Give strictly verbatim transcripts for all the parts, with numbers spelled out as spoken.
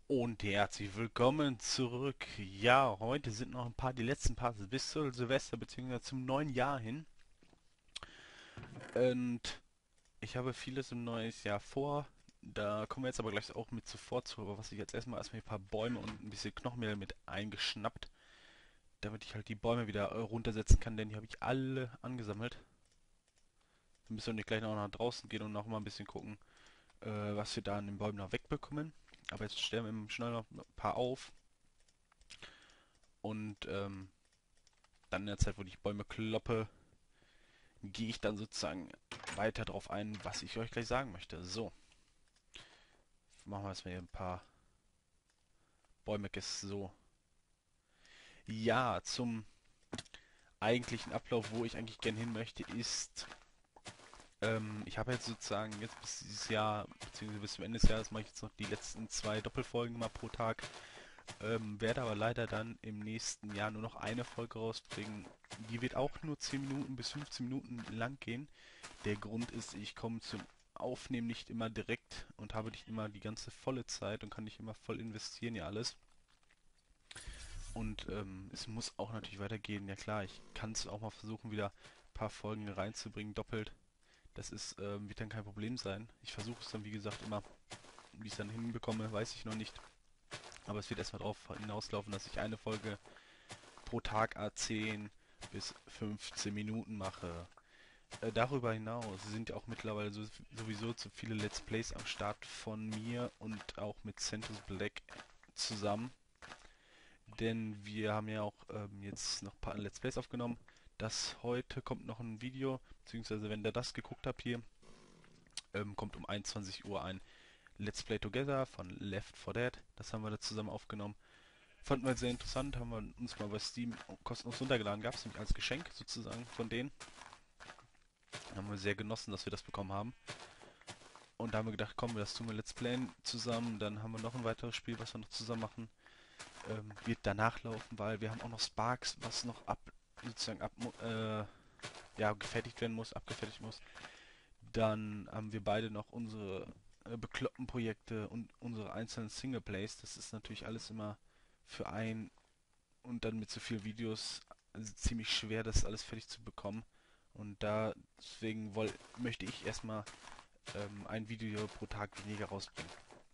Und herzlich willkommen zurück. Ja, heute sind noch ein paar, die letzten paar bis zu Silvester bzw. zum neuen Jahr hin. Und ich habe vieles im neuen Jahr vor. Da kommen wir jetzt aber gleich auch mit sofort zu. Aber was ich jetzt erstmal erstmal ein paar Bäume und ein bisschen Knochenmehl mit eingeschnappt, damit ich halt die Bäume wieder äh, runtersetzen kann, denn die habe ich alle angesammelt. Wir müssen nicht gleich noch nach draußen gehen und noch mal ein bisschen gucken, äh, was wir da an den Bäumen noch wegbekommen. Aber jetzt stellen wir schnell noch ein paar auf. Und ähm, dann in der Zeit, wo ich Bäume kloppe, gehe ich dann sozusagen weiter darauf ein, was ich euch gleich sagen möchte. So, machen wir erstmal hier ein paar Bäume. So, ja, zum eigentlichen Ablauf, wo ich eigentlich gern hin möchte, ist, ähm, ich habe jetzt sozusagen jetzt bis dieses Jahr, beziehungsweise bis zum Ende des Jahres mache ich jetzt noch die letzten zwei Doppelfolgen mal pro Tag, ähm, werde aber leider dann im nächsten Jahr nur noch eine Folge rausbringen. Die wird auch nur zehn Minuten bis fünfzehn Minuten lang gehen. Der Grund ist, ich komme zum Aufnehmen nicht immer direkt und habe nicht immer die ganze volle Zeit und kann nicht immer voll investieren, ja alles. Und ähm, es muss auch natürlich weitergehen. Ja klar, ich kann es auch mal versuchen, wieder ein paar Folgen reinzubringen, doppelt. Das ist, ähm, wird dann kein Problem sein. Ich versuche es dann, wie gesagt, immer, wie ich es dann hinbekomme, weiß ich noch nicht. Aber es wird erstmal darauf hinauslaufen, dass ich eine Folge pro Tag a zehn bis fünfzehn Minuten mache. Äh, darüber hinaus sind ja auch mittlerweile so, sowieso zu viele Let's Plays am Start von mir und auch mit Centus Black zusammen. Denn wir haben ja auch ähm, jetzt noch ein paar Let's Plays aufgenommen. Das heute kommt noch ein Video, beziehungsweise wenn ihr das geguckt habt hier, ähm, kommt um einundzwanzig Uhr ein Let's Play Together von Left four Dead. Das haben wir da zusammen aufgenommen. Fanden wir sehr interessant, haben wir uns mal bei Steam kostenlos runtergeladen. Gab es nämlich als Geschenk sozusagen von denen. Haben wir sehr genossen, dass wir das bekommen haben. Und da haben wir gedacht, komm, das tun wir Let's Playen zusammen. Dann haben wir noch ein weiteres Spiel, was wir noch zusammen machen. Ähm, wird danach laufen, weil wir haben auch noch Sparks, was noch ab, sozusagen ab, äh, ja, gefertigt werden muss, abgefertigt muss. Dann haben wir beide noch unsere äh, bekloppten Projekte und unsere einzelnen Singleplays. Das ist natürlich alles immer für ein und dann mit so vielen Videos also ziemlich schwer, das alles fertig zu bekommen. Und da deswegen woll, möchte ich erstmal ähm, ein Video pro Tag weniger rausbringen.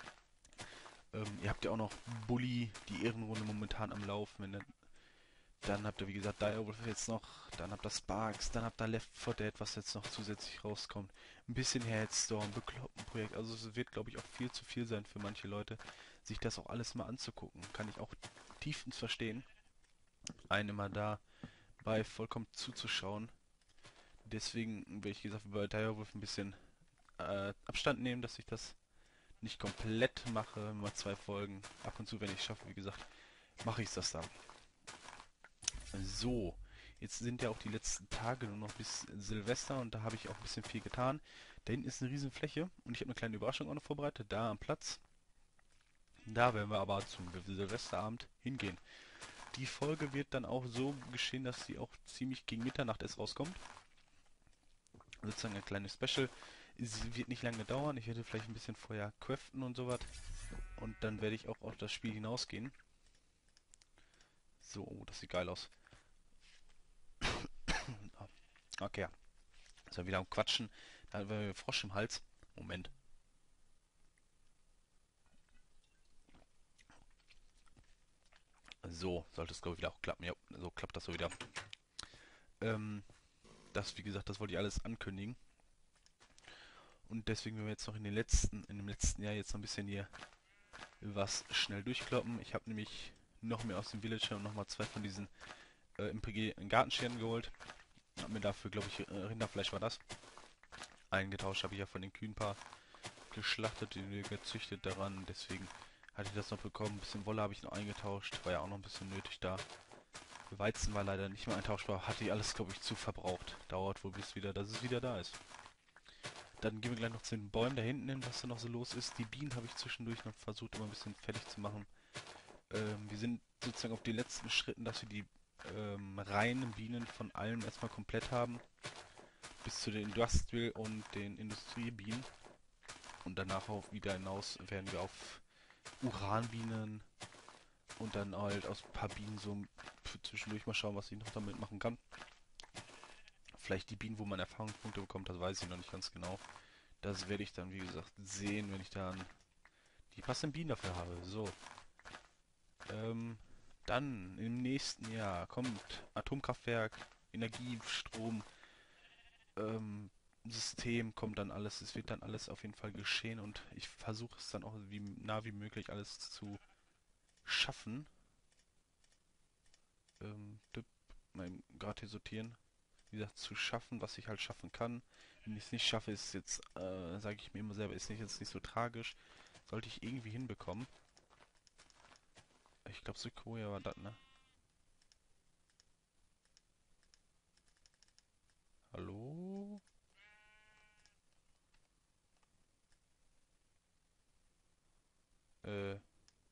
Ähm, ihr habt ja auch noch Bully, die Ehrenrunde momentan am Laufen. Wenn ihr, dann habt ihr, wie gesagt, Direwolf jetzt noch, dann habt ihr Sparks, dann habt ihr Left four Dead, was jetzt noch zusätzlich rauskommt. Ein bisschen Headstorm, bekloppten Projekt. Also es wird, glaube ich, auch viel zu viel sein für manche Leute, sich das auch alles mal anzugucken. Kann ich auch tiefstens verstehen, einen mal dabei vollkommen zuzuschauen. Deswegen will ich, gesagt, bei Direwolf ein bisschen äh, Abstand nehmen, dass ich das nicht komplett mache, mal zwei Folgen. Ab und zu, wenn ich schaffe, wie gesagt, mache ich das dann. So, jetzt sind ja auch die letzten Tage nur noch bis Silvester und da habe ich auch ein bisschen viel getan. Da hinten ist eine riesen Fläche und ich habe eine kleine Überraschung auch noch vorbereitet, da am Platz. Da werden wir aber zum Silvesterabend hingehen. Die Folge wird dann auch so geschehen, dass sie auch ziemlich gegen Mitternacht erst rauskommt. Sozusagen ein kleines Special. Es wird nicht lange dauern. Ich werde vielleicht ein bisschen vorher craften und sowas. Und dann werde ich auch auf das Spiel hinausgehen. So, oh, das sieht geil aus. Okay, ja. Ist wieder am Quatschen. Da haben wir Frosch im Hals. Moment. So, sollte es glaube ich wieder auch klappen. Ja, so klappt das so wieder. Ähm, das, wie gesagt, das wollte ich alles ankündigen. Und deswegen werden wir jetzt noch in den letzten, in dem letzten Jahr jetzt noch ein bisschen hier was schnell durchkloppen. Ich habe nämlich noch mehr aus dem Villager und nochmal zwei von diesen äh, M P G Gartenscheren geholt. Hab mir dafür, glaube ich, äh, Rinderfleisch war das. Eingetauscht habe ich ja von den Kühen ein paar geschlachtet, die gezüchtet daran. Deswegen hatte ich das noch bekommen. Ein bisschen Wolle habe ich noch eingetauscht. War ja auch noch ein bisschen nötig da. Weizen war leider nicht mehr eintauschbar. Hatte ich alles, glaube ich, zu verbraucht. Dauert wohl bis wieder, dass es wieder da ist. Dann gehen wir gleich noch zu den Bäumen da hinten hin, was da noch so los ist. Die Bienen habe ich zwischendurch noch versucht, immer ein bisschen fertig zu machen. Ähm, wir sind sozusagen auf den letzten Schritten, dass wir die ähm, reinen Bienen von allen erstmal komplett haben. Bis zu den Industrial und den Industriebienen. Und danach auch wieder hinaus werden wir auf Uranbienen und dann halt aus ein paar Bienen so für zwischendurch mal schauen, was ich noch damit machen kann. Vielleicht die Bienen, wo man Erfahrungspunkte bekommt, das weiß ich noch nicht ganz genau. Das werde ich dann, wie gesagt, sehen, wenn ich dann die passenden Bienen dafür habe. So. Ähm, dann im nächsten Jahr kommt Atomkraftwerk, Energiestrom, ähm, System kommt dann alles. Es wird dann alles auf jeden Fall geschehen und ich versuche es dann auch wie nah wie möglich alles zu schaffen. Ähm, düpp, mein gerade hier sortieren. Wie gesagt, zu schaffen, was ich halt schaffen kann. Wenn ich es nicht schaffe, ist jetzt, äh, sage ich mir immer selber, ist nicht jetzt nicht so tragisch. Sollte ich irgendwie hinbekommen. Ich glaube, Sequoia war das, ne? Hallo? Äh,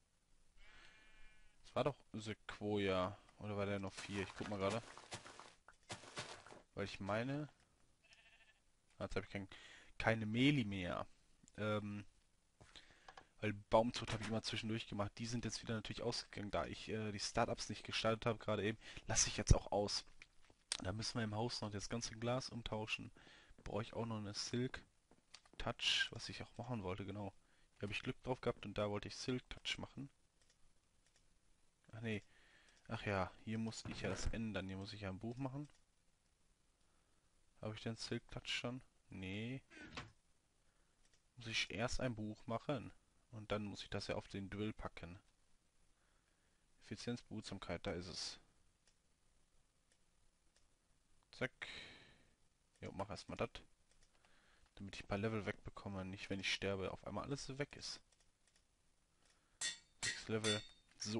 es war doch Sequoia. Oder war der noch vier? Ich guck mal gerade. Weil ich meine, ah, jetzt habe ich kein, keine Meli mehr. Ähm, weil Baumzucht habe ich immer zwischendurch gemacht. Die sind jetzt wieder natürlich ausgegangen, da ich äh, die Startups nicht gestartet habe, gerade eben. Lasse ich jetzt auch aus. Da müssen wir im Haus noch das ganze Glas umtauschen. Brauche ich auch noch eine Silk Touch, was ich auch machen wollte, genau. Hier habe ich Glück drauf gehabt und da wollte ich Silk Touch machen. Ach nee. Ach ja, hier muss ich ja das ändern. Hier muss ich ja ein Buch machen. Habe ich denn Silk Touch schon? Nee. Muss ich erst ein Buch machen. Und dann muss ich das ja auf den Drill packen. Effizienz, Behutsamkeit, da ist es. Zack. Jo, mach erstmal das. Damit ich ein paar Level wegbekomme. Nicht, wenn ich sterbe, auf einmal alles weg ist. sechs Level. So.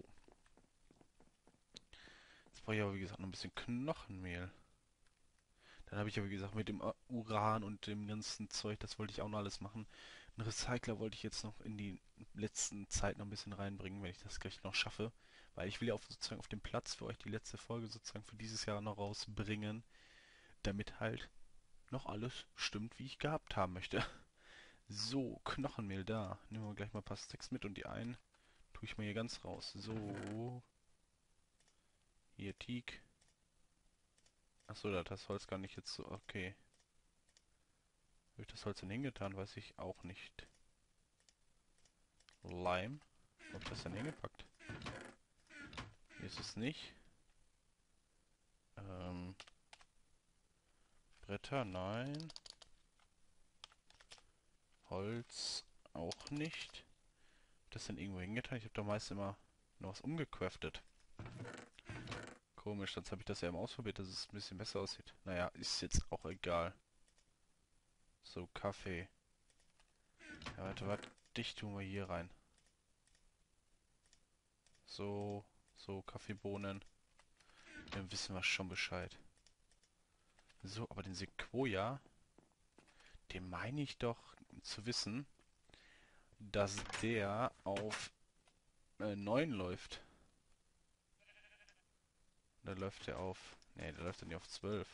Jetzt brauche ich aber, wie gesagt, noch ein bisschen Knochenmehl. Dann habe ich ja, wie gesagt, mit dem Uran und dem ganzen Zeug, das wollte ich auch noch alles machen. Einen Recycler wollte ich jetzt noch in die letzten Zeit noch ein bisschen reinbringen, wenn ich das gleich noch schaffe. Weil ich will ja auch sozusagen auf dem Platz für euch die letzte Folge sozusagen für dieses Jahr noch rausbringen, damit halt noch alles stimmt, wie ich gehabt haben möchte. So, Knochenmehl da. Nehmen wir gleich mal ein paar Stacks mit und die einen tue ich mal hier ganz raus. So. Hier Teak. Achso, da hat das Holz gar nicht jetzt so. Okay. Habe ich das Holz denn hingetan? Weiß ich auch nicht. Lime. Wo hab ich das denn hingepackt? Hier ist es nicht. Ähm, Bretter, nein. Holz auch nicht. Hab das denn irgendwo hingetan? Ich habe da meist immer noch was umgecraftet. Komisch, sonst habe ich das ja immer ausprobiert, dass es ein bisschen besser aussieht. Naja, ist jetzt auch egal. So, Kaffee. Ja, warte, warte. Dich tun wir hier rein. So, so, Kaffeebohnen. Dann wissen wir schon Bescheid. So, aber den Sequoia, den meine ich doch zu wissen, dass der auf äh, neun läuft. Da läuft der auf... Ne, der läuft dann nicht auf zwölf.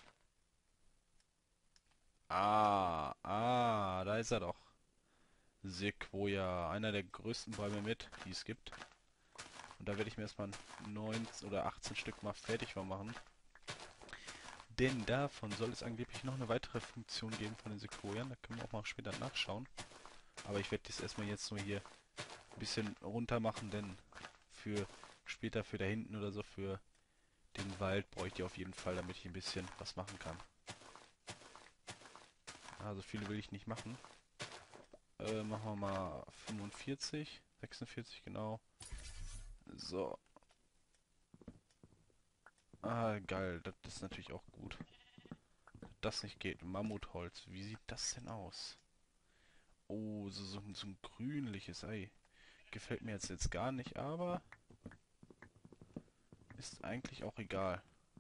Ah, ah, da ist er doch. Sequoia, einer der größten Bäume mit, die es gibt. Und da werde ich mir erstmal neunzehn oder achtzehn Stück mal fertig machen. Denn davon soll es angeblich noch eine weitere Funktion geben von den Sequoiern. Da können wir auch mal später nachschauen. Aber ich werde das erstmal jetzt nur hier ein bisschen runter machen, denn für später, für da hinten oder so, für den Wald brauche ich die auf jeden Fall, damit ich ein bisschen was machen kann. Also viele will ich nicht machen. Äh, machen wir mal fünfundvierzig, sechsundvierzig genau. So. Ah, geil, das ist natürlich auch gut. Das nicht geht. Mammutholz, wie sieht das denn aus? Oh, so, so, so ein grünliches Ei. Gefällt mir jetzt, jetzt gar nicht, aber ist eigentlich auch egal.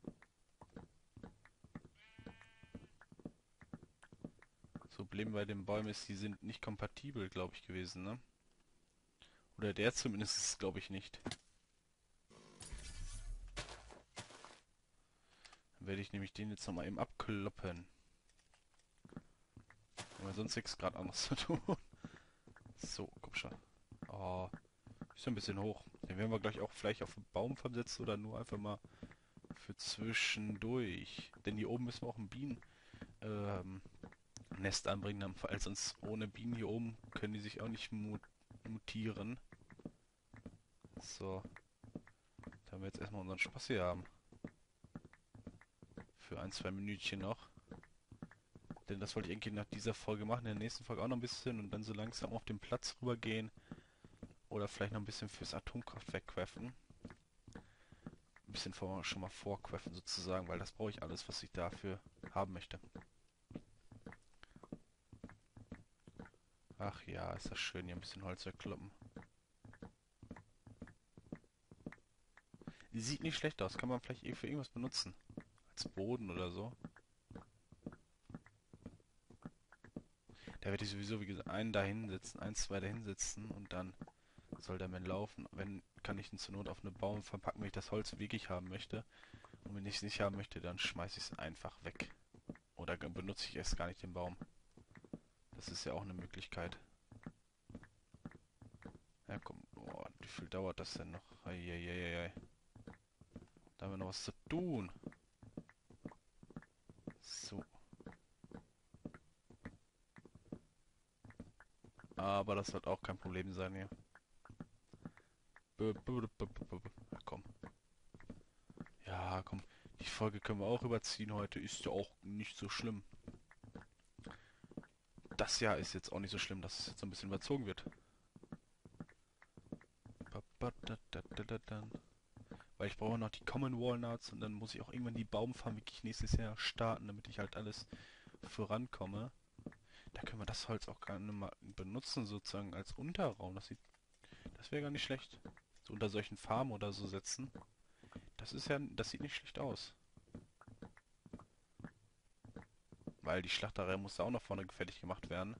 Das Problem bei den Bäumen ist, die sind nicht kompatibel, glaube ich, gewesen, ne? Oder der zumindest ist es, glaube ich, nicht. Dann werde ich nämlich den jetzt nochmal eben abkloppen. Weil sonst nichts gerade anderes zu tun. So, komm schon. Oh, Ist ja ein bisschen hoch. Den werden wir gleich auch vielleicht auf den Baum versetzen oder nur einfach mal für zwischendurch. Denn hier oben müssen wir auch ein Bienen ähm, Nest anbringen, weil sonst ohne Bienen hier oben können die sich auch nicht mut mutieren. So, da wir jetzt erstmal unseren Spaß hier haben. Für ein, zwei Minütchen noch. Denn das wollte ich eigentlich nach dieser Folge machen, in der nächsten Folge auch noch ein bisschen und dann so langsam auf den Platz rübergehen. Oder vielleicht noch ein bisschen fürs Atomkraftwerk craften. Ein bisschen vor, schon mal vorquaffen sozusagen, weil das brauche ich alles, was ich dafür haben möchte. Ach ja, ist das schön, hier ein bisschen Holz wegkloppen. Die sieht nicht schlecht aus, kann man vielleicht eh für irgendwas benutzen. Als Boden oder so. Da werde ich sowieso, wie gesagt, einen da hinsetzen, ein, zwei da hinsetzen und dann soll der Mann laufen. Wenn, kann ich ihn zur Not auf eine Baum verpacken, wenn ich das Holz wirklich haben möchte. Und wenn ich es nicht haben möchte, dann schmeiße ich es einfach weg. Oder benutze ich erst gar nicht den Baum. Das ist ja auch eine Möglichkeit. Ja, komm. Oh, wie viel dauert das denn noch? Eieieiei. Da haben wir noch was zu tun. So. Aber das wird auch kein Problem sein hier. Ja, komm. Ja, komm. Die Folge können wir auch überziehen heute. Ist ja auch nicht so schlimm. Das Jahr ist jetzt auch nicht so schlimm, dass es jetzt so ein bisschen überzogen wird. Weil ich brauche noch die Common Walnuts und dann muss ich auch irgendwann die Baumfarm wirklich nächstes Jahr starten, damit ich halt alles vorankomme. Da können wir das Holz auch gerne mal benutzen, sozusagen als Unterraum. Das sieht, das wäre gar nicht schlecht. So unter solchen Farmen oder so setzen. Das ist ja, das sieht nicht schlecht aus. Weil die Schlachterei muss da auch noch vorne fertig gemacht werden.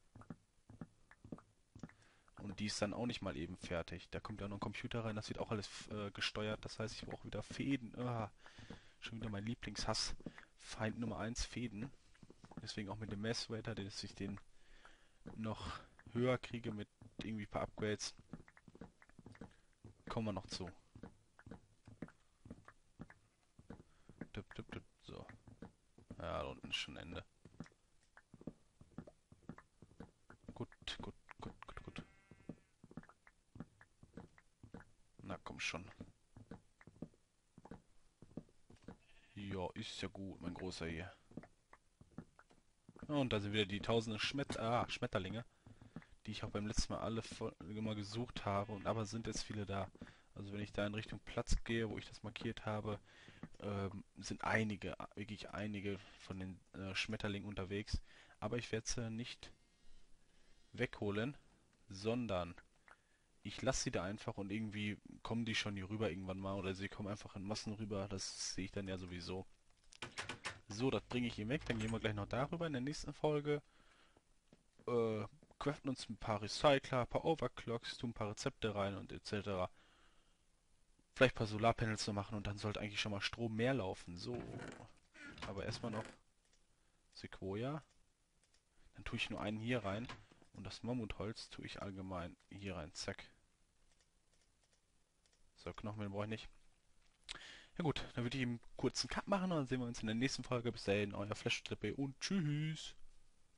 Und die ist dann auch nicht mal eben fertig. Da kommt ja noch ein Computer rein, das wird auch alles äh, gesteuert. Das heißt, ich brauche wieder Fäden. Ah, schon wieder mein Lieblingshass. Feind Nummer eins, Fäden. Deswegen auch mit dem Mass-Waiter, dass ich den noch höher kriege mit irgendwie ein paar Upgrades. Kommen wir noch zu. Dup, dup, dup. So. Ja, da unten ist schon Ende. Gut, gut, gut, gut, gut. Na komm schon. Ja, ist ja gut, mein Großer hier. Und da sind wieder die tausende Schmet ah, Schmetterlinge, die ich auch beim letzten Mal alle immer gesucht habe. Und aber sind jetzt viele da. Also wenn ich da in Richtung Platz gehe, wo ich das markiert habe, ähm, sind einige, wirklich einige von den äh, Schmetterlingen unterwegs. Aber ich werde sie nicht wegholen, sondern ich lasse sie da einfach und irgendwie kommen die schon hier rüber irgendwann mal oder sie kommen einfach in Massen rüber. Das sehe ich dann ja sowieso. So, das bringe ich ihm weg. Dann gehen wir gleich noch darüber in der nächsten Folge. Äh, craften uns ein paar Recycler, ein paar Overclocks, tun ein paar Rezepte rein und et cetera. Vielleicht ein paar Solarpanels zu machen und dann sollte eigentlich schon mal Strom mehr laufen. So. Aber erstmal noch Sequoia. Dann tue ich nur einen hier rein. Und das Mammutholz tue ich allgemein hier rein. Zack. So, Knochenmehl brauche ich nicht. Ja gut, dann würde ich einen kurzen Cut machen und dann sehen wir uns in der nächsten Folge. Bis dahin, euer Flash und tschüss.